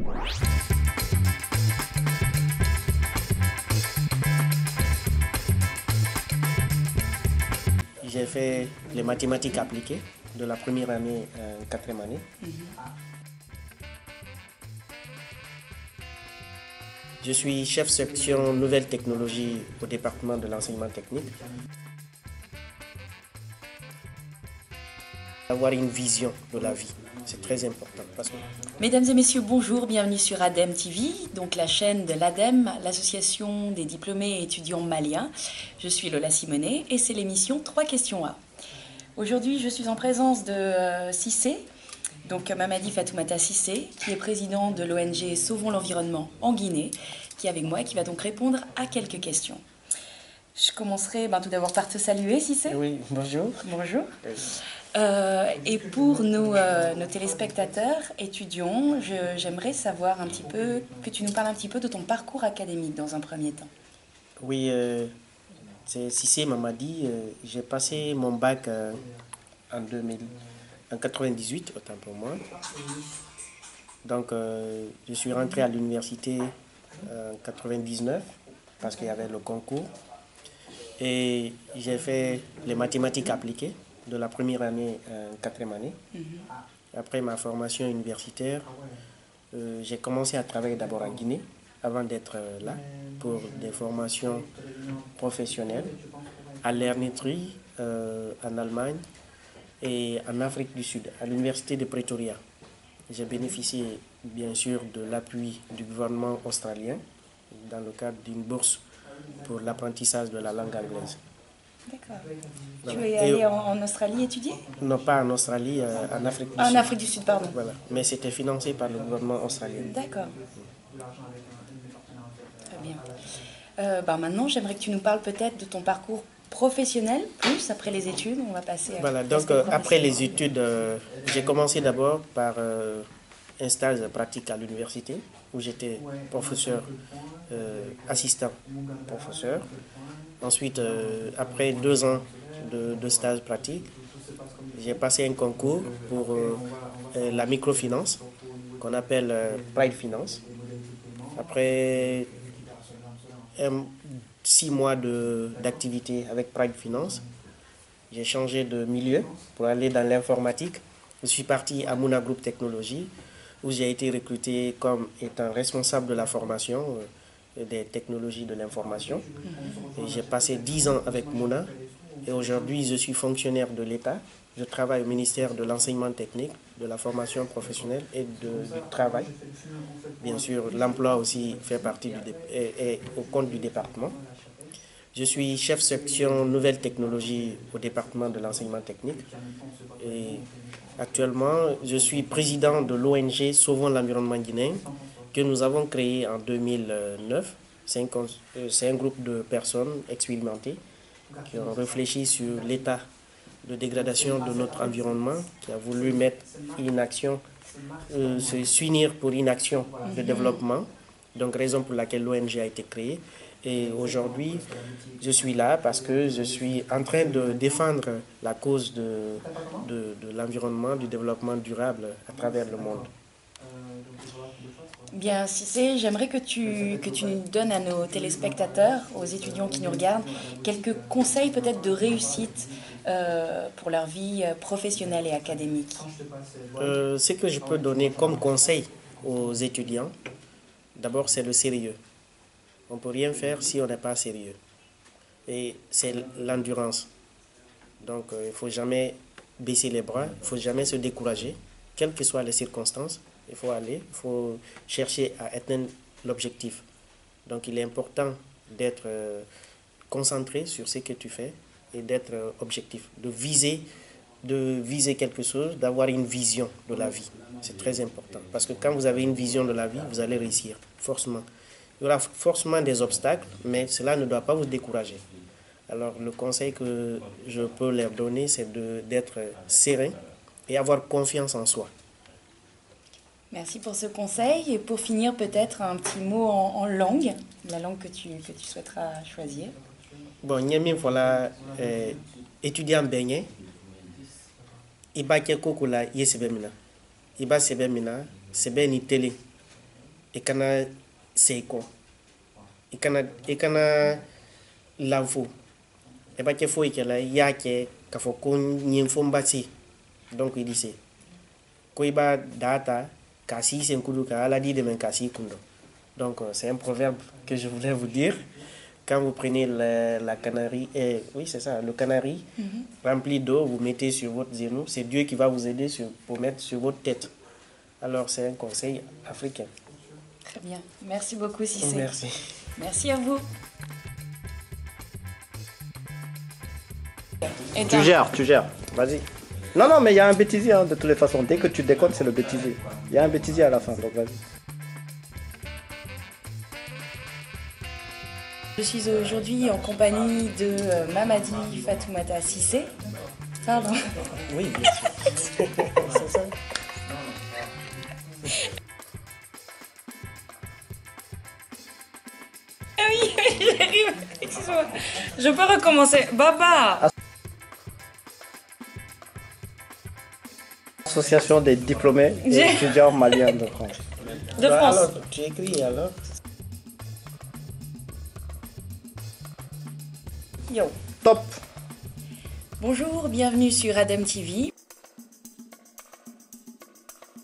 J'ai fait les mathématiques appliquées de la première année à la quatrième année. Je suis chef section nouvelles technologies au département de l'enseignement technique. Avoir une vision de la vie, c'est très important. Mesdames et messieurs, bonjour, bienvenue sur ADEM TV, donc la chaîne de l'ADEM, l'association des diplômés et étudiants maliens. Je suis Lola Simonet et c'est l'émission 3 questions A. Aujourd'hui, je suis en présence de Cissé, donc Mamadi Fatoumata Cissé, qui est président de l'ONG Sauvons l'environnement en Guinée, qui est avec moi et qui va donc répondre à quelques questions. Je commencerai tout d'abord par te saluer, Cissé. Oui, bonjour. Bonjour. Et pour nos téléspectateurs étudiants, j'aimerais savoir un petit peu, que tu nous parles un petit peu de ton parcours académique dans un premier temps. Oui, c'est Cissé Mamadi. J'ai passé mon bac en 98, autant pour moi. Donc, je suis rentré à l'université en 99 parce qu'il y avait le concours. Et j'ai fait les mathématiques appliquées de la première année à la quatrième année. Après ma formation universitaire, j'ai commencé à travailler d'abord en Guinée avant d'être là pour des formations professionnelles à l'Ernetrie, en Allemagne et en Afrique du Sud, à l'université de Pretoria. J'ai bénéficié bien sûr de l'appui du gouvernement australien dans le cadre d'une bourse pour l'apprentissage de la langue anglaise. D'accord. Voilà. Tu es allé en Australie étudier? Non, pas en Australie, en Afrique du Sud. En Afrique du Sud, pardon. Voilà. Mais c'était financé par le gouvernement australien. D'accord. Très bien. Maintenant, j'aimerais que tu nous parles peut-être de ton parcours professionnel, plus après les études. On va passer à... Voilà, donc après les études, j'ai commencé d'abord par un stage pratique à l'université où j'étais professeur, assistant professeur. Ensuite, après 2 ans de stage pratique, j'ai passé un concours pour la microfinance qu'on appelle Pride Finance. Après 6 mois d'activité avec Pride Finance, j'ai changé de milieu pour aller dans l'informatique. Je suis parti à Mouna Group Technologies où j'ai été recruté comme étant responsable de la formation des technologies de l'information. J'ai passé 10 ans avec Mouna et aujourd'hui je suis fonctionnaire de l'État. Je travaille au ministère de l'enseignement technique, de la formation professionnelle et du travail. Bien sûr, l'emploi aussi fait partie est au compte du département. Je suis chef section nouvelles technologies au département de l'enseignement technique. Et actuellement, je suis président de l'ONG Sauvons l'environnement guinéen que nous avons créé en 2009. C'est un groupe de personnes expérimentées qui ont réfléchi sur l'état de dégradation de notre environnement, qui a voulu mettre une action, s'unir pour une action de développement. Donc, raison pour laquelle l'ONG a été créée. Et aujourd'hui, je suis là parce que je suis en train de défendre la cause de l'environnement, du développement durable à travers le monde. Bien, Cissé, j'aimerais que tu nous donnes à nos téléspectateurs, aux étudiants qui nous regardent, quelques conseils peut-être de réussite pour leur vie professionnelle et académique. Ce que je peux donner comme conseil aux étudiants, d'abord c'est le sérieux. On ne peut rien faire si on n'est pas sérieux. Et c'est l'endurance. Donc il ne faut jamais baisser les bras, il ne faut jamais se décourager, quelles que soient les circonstances. Il faut aller, il faut chercher à atteindre l'objectif. Donc il est important d'être concentré sur ce que tu fais et d'être objectif, de viser quelque chose, d'avoir une vision de la vie. C'est très important. Parce que quand vous avez une vision de la vie, vous allez réussir, forcément. Il y aura forcément des obstacles, mais cela ne doit pas vous décourager. Alors le conseil que je peux leur donner, c'est d'être serein et avoir confiance en soi. Merci pour ce conseil. Et pour finir, peut-être un petit mot en langue, la langue que tu souhaiteras choisir. Bon, Nyemi, voilà, étudiant Beignet, Iba Kekokula, Yesebemina. Iba Sebemina, Sebeni Télé. et kana seiko et kana l'info et pas que faut que la ya que faut qu'on y informe donc il dit koiba data kasi senkudu ka ala di de men kasi kundo. Donc c'est un proverbe que je voulais vous dire. Quand vous prenez la canarie, oui c'est ça, le canari rempli d'eau, vous mettez sur votre genou, c'est Dieu qui va vous aider pour mettre sur votre tête. Alors c'est un conseil africain. Très bien, merci beaucoup Cissé. Merci. Merci à vous. Tu gères, vas-y. Non, mais il y a un bêtisier de toutes les façons. Dès que tu déconnes, c'est le bêtisier. Il y a un bêtisier à la fin, donc vas-y. Je suis aujourd'hui en compagnie de Mamadi Fatoumata Cissé. Pardon. Oui, bien sûr. C'est ça. Ah oui, j'arrive. Excuse-moi. Je peux recommencer. Baba. Association des diplômés et étudiants maliens de France. De France. Alors, tu écris alors. Yo. Top. Bonjour, bienvenue sur Adem TV.